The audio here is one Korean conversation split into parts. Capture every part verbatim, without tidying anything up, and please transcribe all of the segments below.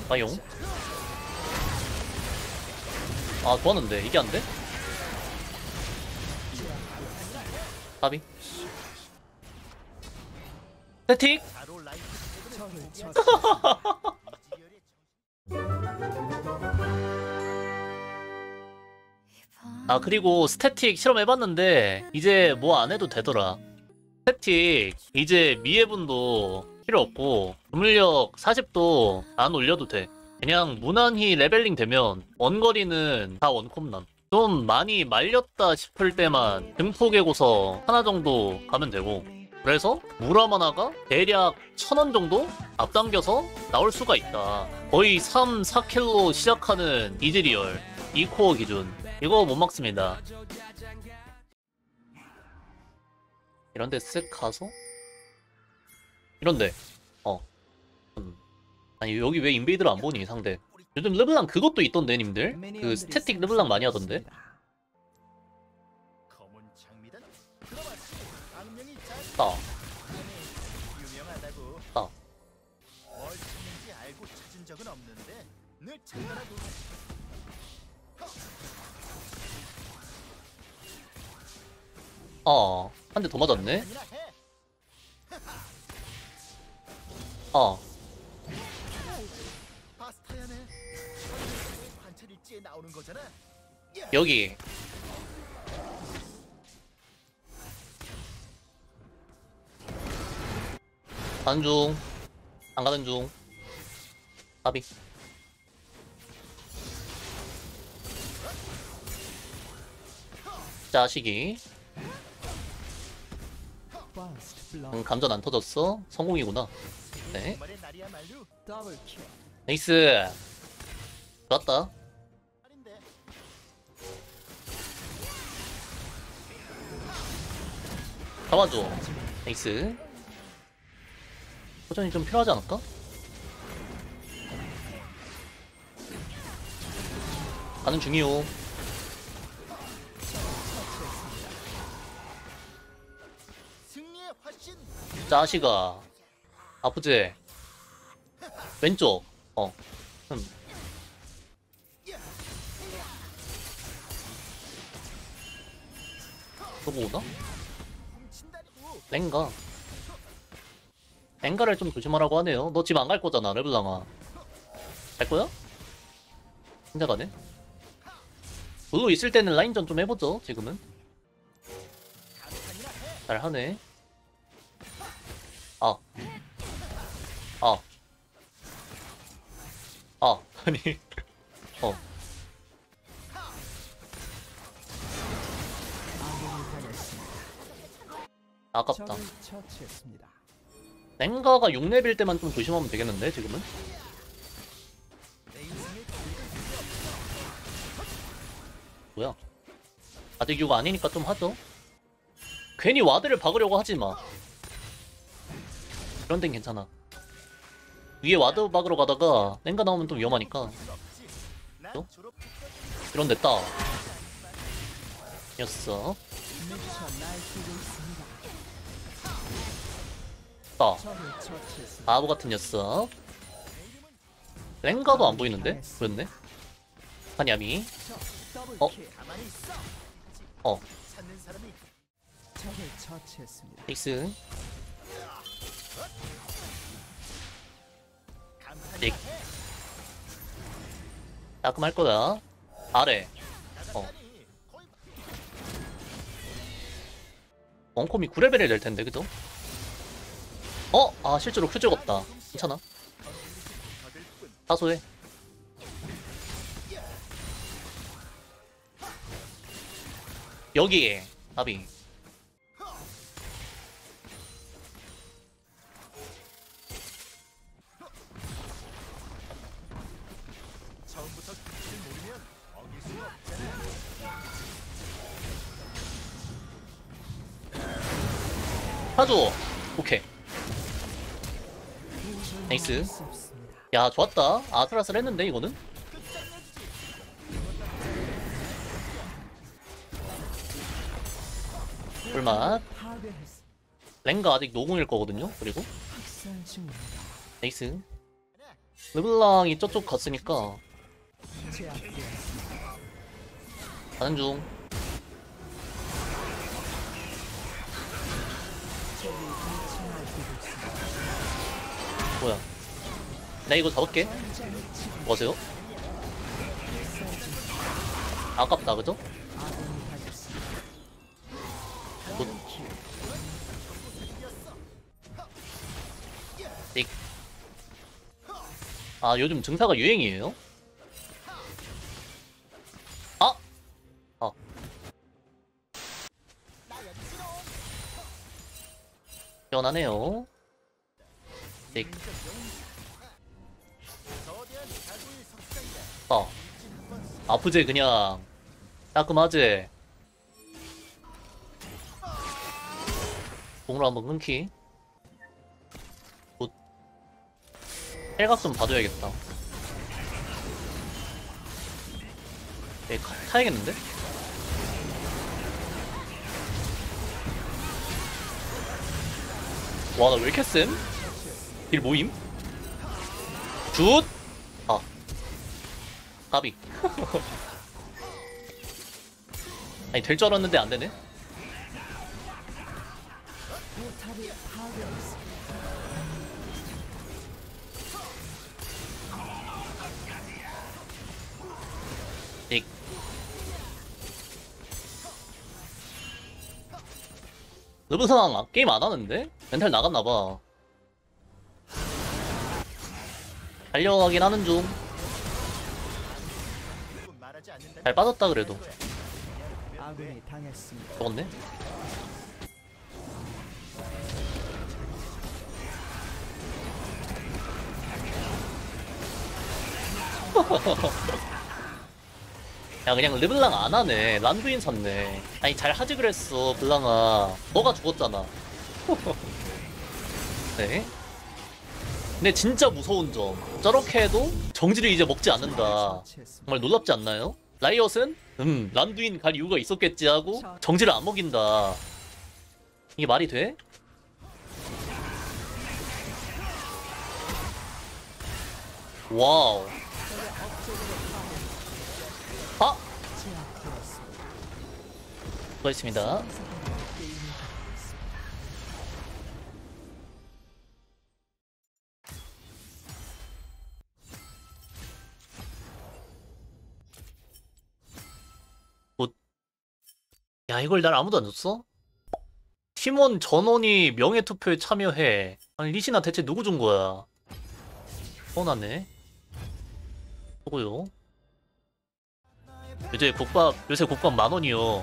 빠용. 아 좋았는데 이게 안돼? 까비. 스태틱! 아 그리고 스태틱 실험해봤는데 이제 뭐 안해도 되더라. 스태틱 이제 미해분도 필요 없고 주물력 사십도 안 올려도 돼. 그냥 무난히 레벨링 되면 원거리는 다 원콤남. 좀 많이 말렸다 싶을 때만 증폭의 고서 하나 정도 가면 되고, 그래서 무람 하나가 대략 천 원 정도 앞당겨서 나올 수가 있다. 거의 삼, 사 킬로 시작하는 이즈리얼 이 코어 기준 이거 못 막습니다. 이런데 쓱 가서 이런데 어 음. 아니 여기 왜 인베이드를 안 보니 상대. 요즘 르블랑 그것도 있던데 님들. 그 스태틱 르블랑 많이 하던데. 따 따 아, 한 대 더 맞았네. 아, 여기 가는 중, 안 가는 중. 까비. 자식이. 응, 감전 안 터졌어? 성공이구나. 네. 나이스. 좋았다. 잡아줘. 나이스. 포전이 좀 필요하지 않을까? 가는 중이요. 자식아 아프지? 왼쪽. 어. 흠. 저거 오나? 랭가. 랭가를 좀 조심하라고 하네요. 너 집 안 갈 거잖아, 르블랑아. 갈 거야? 혼자 가네? 블루 있을 때는 라인전 좀 해보죠, 지금은. 잘 하네. 아. 아. 아. 아니. 어. 아깝다. 랭가가 육 렙일 때만 좀 조심하면 되겠는데, 지금은? 뭐야? 아직 육 아니니까 좀 하죠. 괜히 와드를 박으려고 하지마. 그런 데는 괜찮아. 위에 와드 박으러 가다가 랭가 나오면 좀 위험하니까. 또? 이런 데 따. 였어. 따. 바보 같은 녀석. 랭가도 안 보이는데? 보였네? 한야미. 어? 어. 픽스. 릭. 따끔할 거야. 아래. 어. 원콤이 구 레벨이 될 텐데, 그죠? 어? 아, 실제로 큐 찍었다. 괜찮아. 사소해. 여기에 나비. 사줘. 오케이. 나이스. 야 좋았다. 아슬아슬 했는데 이거는. 불맛. 랭가 아직 노공일 거거든요. 그리고 나이스. 르블랑이 저쪽 갔으니까 가는 중. 뭐야? 나 이거 잡을게. 뭐하세요? 아깝다, 그죠? 굿. 띡. 아, 요즘 증사가 유행이에요? 아! 아. 시원하네요. 띡. 아. 아프지, 그냥. 따끔하지? 공으로 한번 끊기. 굿. 헬각 좀 봐줘야겠다. 얘 타야겠는데? 와, 나 왜 이렇게 쌤? 딜 모임? 굿! 아. 까비. 아니, 될 줄 알았는데 안 되네? 익. 르브상 게임 안 하는데? 멘탈 나갔나봐. 달려가긴 하는 중. 잘 빠졌다, 그래도. 죽었네? 야, 그냥 르블랑 안 하네. 란두인 샀네. 아니, 잘 하지 그랬어, 블랑아. 너가 죽었잖아. 네. 근데 진짜 무서운 점. 저렇게 해도 정지를 이제 먹지 않는다. 정말 놀랍지 않나요? 라이엇은 음, 란두인 갈 이유가 있었겠지 하고 정지를 안 먹인다. 이게 말이 돼? 와우. 아! 수고했습니다. 굿. 야, 이걸 날 아무도 안 줬어? 팀원 전원이 명예투표에 참여해. 아니, 리시나 대체 누구 준 거야? 뻔하네. 누구요? 요새 국밥, 요새 국밥 만 원이요.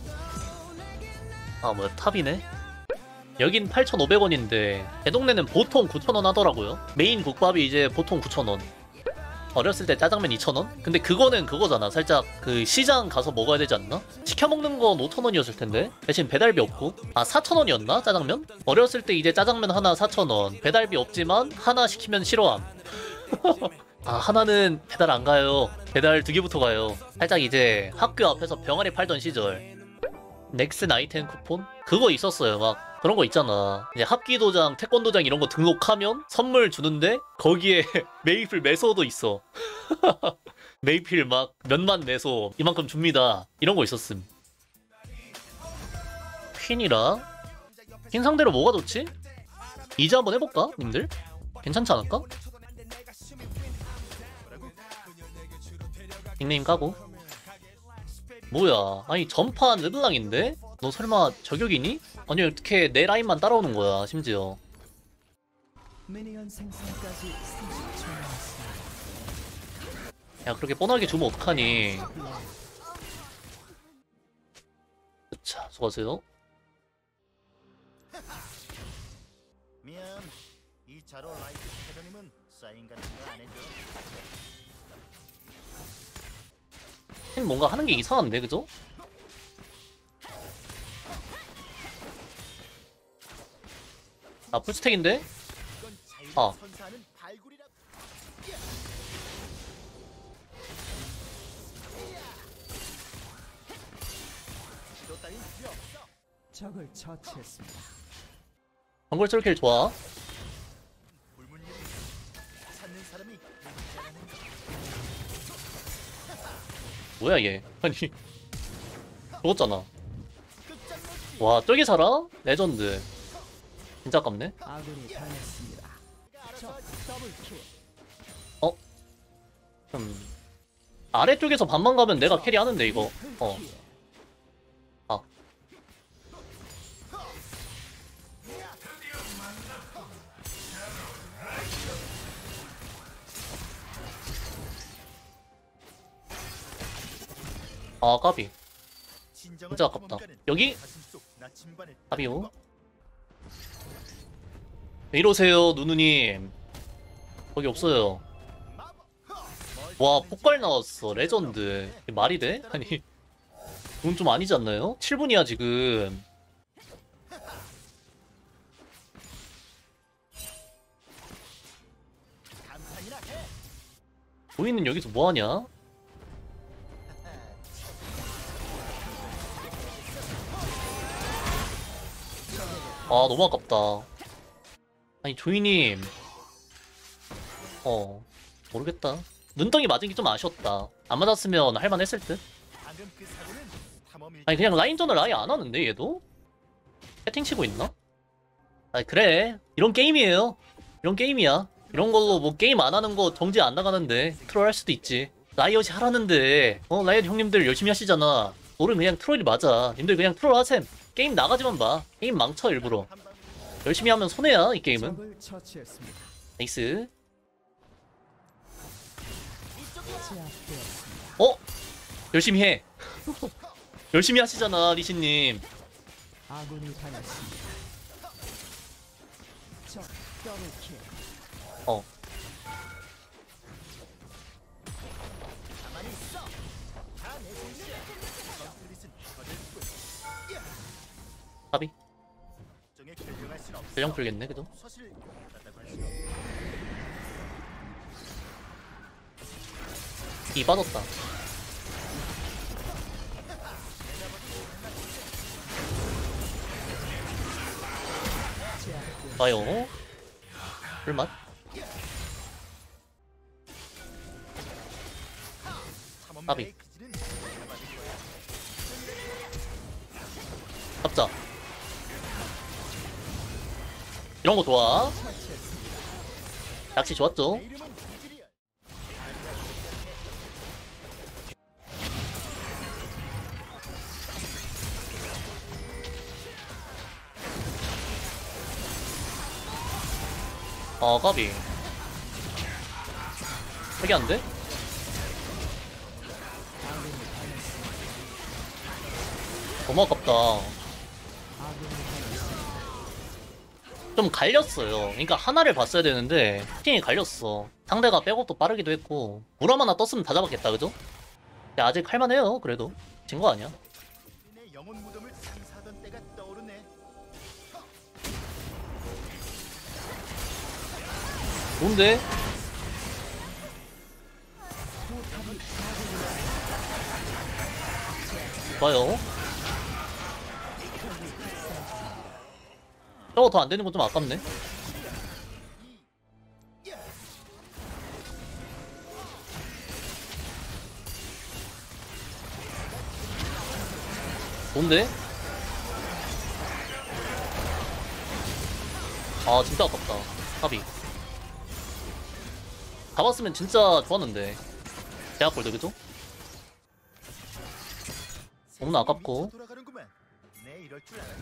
아, 뭐야, 탑이네? 여긴 팔천오백 원인데, 제 동네는 보통 구천 원 하더라고요. 메인 국밥이 이제 보통 구천 원. 어렸을 때 짜장면 이천 원? 근데 그거는 그거잖아. 살짝 그 시장 가서 먹어야 되지 않나? 시켜먹는 건 오천 원이었을 텐데. 대신 배달비 없고. 아, 사천 원이었나? 짜장면? 어렸을 때 이제 짜장면 하나 사천 원. 배달비 없지만 하나 시키면 싫어함. 아, 하나는 배달 안 가요. 배달 두 개부터 가요. 살짝 이제 학교 앞에서 병아리 팔던 시절. 넥슨 아이템 쿠폰? 그거 있었어요. 막 그런 거 있잖아. 이제 합기도장, 태권도장 이런 거 등록하면 선물 주는데 거기에 메이플 매소도 있어. 메이플 막 몇만 매소 이만큼 줍니다. 이런 거 있었음. 퀸이라? 퀸 상대로 뭐가 좋지? 이제 한번 해볼까? 님들? 괜찮지 않을까? 닉네임 까고. 뭐야, 아니 전판 르블랑인데? 너 설마 저격이니? 아니 어떻게 내 라인만 따라오는 거야 심지어. 야, 그렇게 뻔하게 주면 어떡하니. 자, 수고하세요. 미안, 이 자로 라이트 패더님은 사인 같은 거 안 해줘. 팀 뭔가 하는 게 이상한데, 그죠? 아, 풀스택인데? 아. 적을 처치했습니다. 정글 쫄킬 좋아. 찾는 사람이 있잖아는 뭐야 얘. 아니 죽었잖아. 끝장내주지. 와 저기 살아? 레전드. 진짜 아깝네. 아군이 당했습니다. 적 더블킬. 음. 아래쪽에서 반만 가면 내가 캐리하는데 이거. 어. 아. 아 까비. 진정한 진짜 아깝다. 탐험가는 여기 가슴속 나침반을 까비요. 닦는 법. 왜 이러세요 누누님. 거기 없어요. 와 폭발 나왔어. 레전드. 이게 말이 돼? 아니 그건 좀 아니지 않나요? 칠 분이야 지금. 감탄이나 해. 보이는 여기서 뭐하냐? 아 너무 아깝다. 아니 조이님 어 모르겠다. 눈덩이 맞은 게 좀 아쉬웠다. 안 맞았으면 할만했을 듯. 방금 그 사고는 탐험 일 아니 그냥 라인전을 아예 안 하는데 얘도? 채팅 치고 있나? 아니 그래 이런 게임이에요. 이런 게임이야. 이런 걸로 뭐 게임 안 하는 거 정지 안 나가는데 트롤 할 수도 있지. 라이엇이 하라는데 어 라이엇 형님들 열심히 하시잖아. 너는 그냥 트롤이 맞아. 님들 그냥 트롤 하셈. 게임 나가지만 봐. 게임 망쳐 일부러. 한 방울 열심히 하면 손해야 이 게임은. 적을 처치했습니다. 나이스. 제압되었습니다. 어? 열심히 해. 열심히 하시잖아 리신님. 아군이 당했습니다. 적 더블킬. 어 가만히 있어. 다내 손이야. 컨플릿은 거들 뿐. 까비. 정에 결정할 순 없어. 전령 풀겠네 그죠? 사실 그렇다고 할 수는 없어. 이 빠졌다. 제압되었습니다. 봐요. 불맛. 탐험가의 기질은 잡아줄 거야. 잡자. 이런 거 좋아. 낚시 좋았죠? 내 이름은 기질이야. 아 까비. 되게 안 돼? 아군이 당했습니다. 너무 아깝다. 아군이 당했습니다. 좀 갈렸어요. 그러니까 하나를 봤어야 되는데 팅이 갈렸어. 상대가 백업도 빠르기도 했고 무람 하나 떴으면 다 잡았겠다 그죠? 근데 아직 할만해요 그래도. 진 거 아니야. 내 영혼 무덤을 상사하던 때가 떠오르네. 좋은데? 좋아요. 저거 더 안 되는 건 좀 아깝네. 뭔데? 아 진짜 아깝다. 합이 잡았으면 진짜 좋았는데. 대학골드 그죠? 너무나 아깝고. 돌아가는구만. 내 이럴 줄 알았지.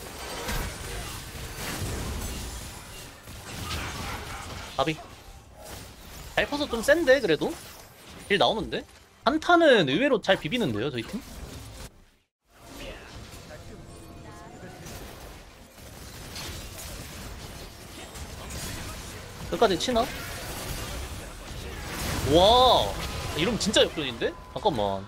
합이 잘 퍼서 좀 센데 그래도? 일 나오는데? 한타는 의외로 잘 비비는데요 저희 팀? 끝까지 치나? 와 이러면 진짜 역전인데? 잠깐만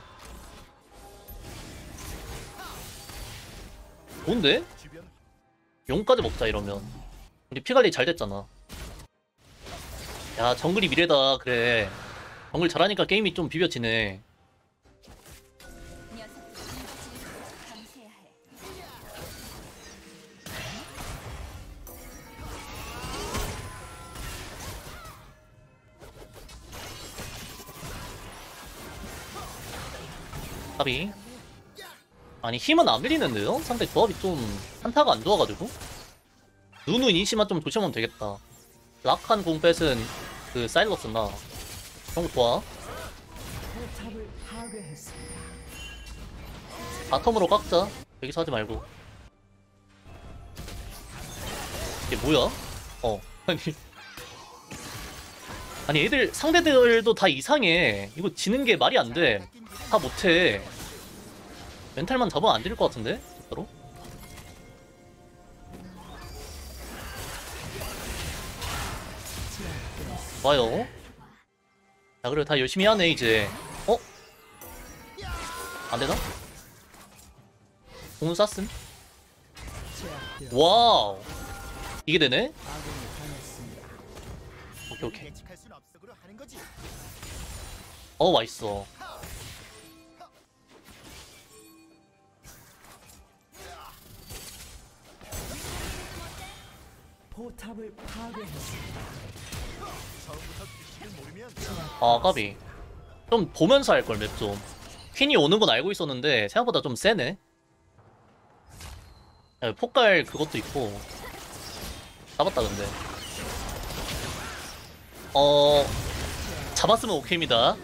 뭔데? 주변 용까지 먹자 이러면. 우리 피관리 잘 됐잖아. 야 정글이 미래다. 그래 정글 잘하니까 게임이 좀 비벼지네. 감사해야 해. 까비. 아니 힘은 안 밀리는데요? 상대 조합이 좀 한타가 안 좋아가지고. 누누 이니시만 좀 조심하면 되겠다. 락한 공뱃은 그 사일러스나 그런 거 좋아. 포탑을 파괴했습니다. 바텀으로 깎자. 여기서 하지 말고. 이게 뭐야? 어 아니 아니 애들 상대들도 다 이상해. 이거 지는 게 말이 안 돼. 다 못해. 멘탈만 잡으면 안 될 것 같은데? 진짜로? 좋아요. 자 그래 다 열심히 하네 이제. 어? 안되나? 공은 쐈음. 제압되어 와우 이게 되네? 아군이 당했습니다. 오케이 오케이. 예측할 순 없어. 그로 하는 거지. 어 맛있어. 포탑을 파괴했습니다. 처음부터 규칙을 모르면 아 까비. 좀 보면서 할걸 맵 좀. 퀸이 오는 건 알고 있었는데 생각보다 좀 세네. 야, 폭갈 그것도 있고. 잡았다 근데. 어... 잡았으면 오케이입니다.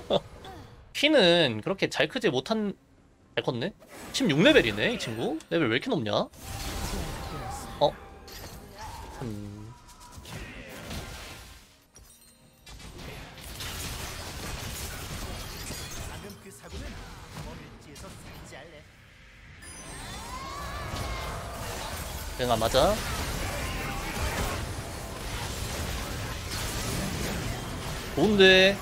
퀸은 그렇게 잘 크지 못한... 잘 컸네? 십육 레벨이네 이 친구? 레벨 왜 이렇게 높냐? 어? 음... 방금 그 사고는 머밀지에서 삭제할래. 응, 안 맞아. 좋은데.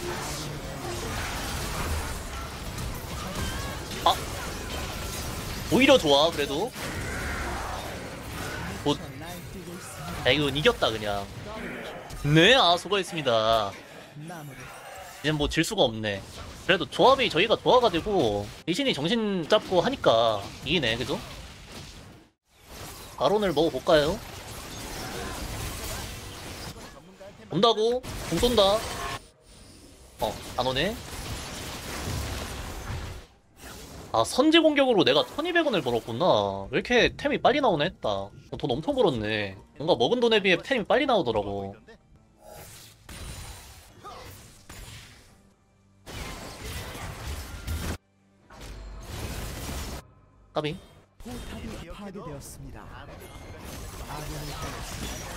아. 오히려 좋아, 그래도. 곧. 날뛰고 있습니다. 야, 이건 이겼다, 그냥. 네, 아, 수고했습니다. 나무를 이젠 뭐 질 수가 없네. 그래도 조합이 저희가 좋아가지고, 리신이 정신 잡고 하니까 이기네, 그죠? 바론을 먹어볼까요? 온다고? 공 쏜다. 어, 안 오네. 아, 선제 공격으로 내가 천이백 원을 벌었구나. 왜 이렇게 템이 빨리 나오나 했다. 어, 돈 엄청 벌었네. 뭔가 먹은 돈에 비해 템이 빨리 나오더라고. 까비. 포탑이 파괴되었습니다. 아군이 당했습니다.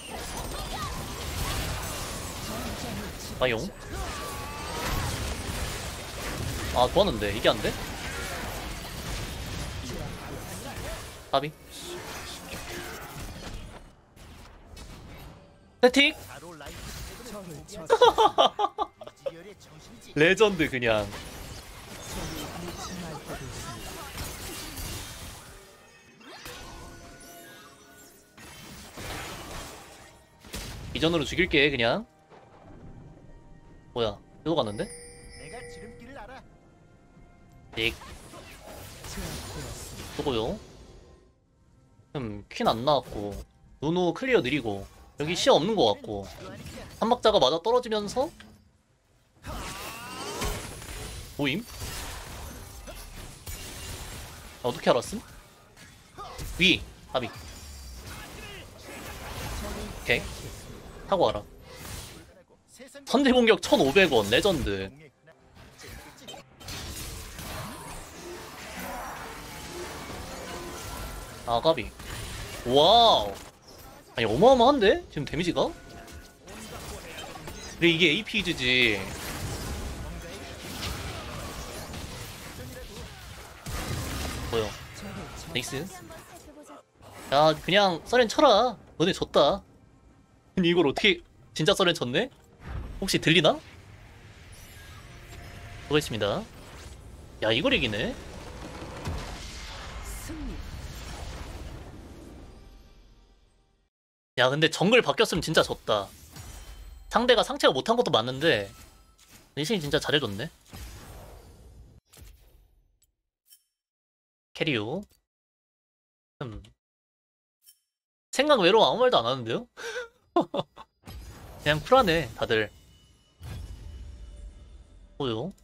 빠용. 아, 좋았는데. 이게 안 돼? 까비. 스태틱? 바로 라이트 적을 패드는 쳤습니다. 이지열의 정신이지. 레전드 그냥. 적이 미쳐 날뛰고 있습니다. 이전으로 죽일게 그냥. 뭐야? 이거 갔는데? 내가 지름길을 알아. 익. 제압되었습니다. 수고요. 음, 퀸 안 나왔고 누누 클리어 느리고 여기 시야 없는 것 같고 한박자가 맞아 떨어지면서 모임? 어떻게 알았음? 위! 합이 오케이 타고 와라. 세상 선제 공격 천오백 원 레전드. 공에 그나 재밌겠지. 아가비. 와우. 아니 어마어마한데? 지금 데미지가? 근데 이게 에이피즈지. 뭐야? 적을 쳐 넥스? 한번 살펴보자. 야 그냥 써렌 쳐라. 너네 졌다. 아니 이걸 어떻게 진짜 써렌 쳤네? 혹시 들리나? 수고했습니다. 야 이걸 이기네? 승리. 야 근데 정글 바뀌었으면 진짜 졌다. 상대가 상체가 못한 것도 맞는데 리신이 진짜 잘해줬네. 캐리오. 음. 생각 외로 아무 말도 안 하는데요? 그냥 쿨하네 다들. 뭐요?